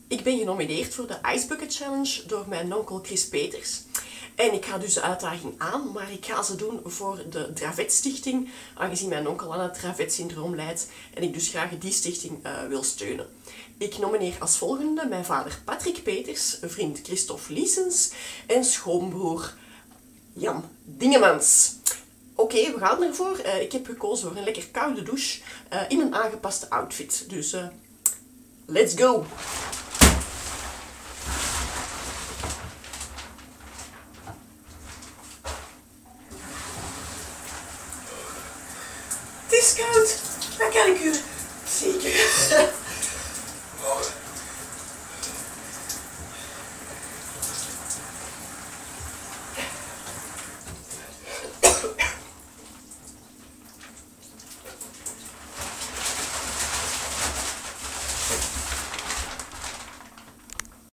Ik ben genomineerd voor de Ice Bucket Challenge door mijn onkel Chris Peters. En ik ga dus de uitdaging aan, maar ik ga ze doen voor de Dravet Stichting, aangezien mijn onkel aan het Dravet-syndroom lijdt en ik dus graag die stichting wil steunen. Ik nomineer als volgende mijn vader Patrick Peters, vriend Christophe Liessens en schoonbroer Jan Dingemans. Oké, we gaan ervoor. Ik heb gekozen voor een lekker koude douche in een aangepaste outfit. Dus let's go!